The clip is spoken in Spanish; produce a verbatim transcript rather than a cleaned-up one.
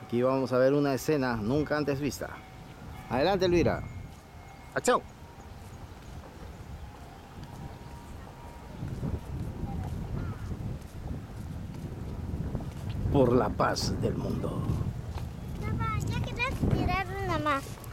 Aquí vamos a ver una escena nunca antes vista. Adelante, Elvira. ¡Acción! Por la paz del mundo. Papá, ya querés tirar una más.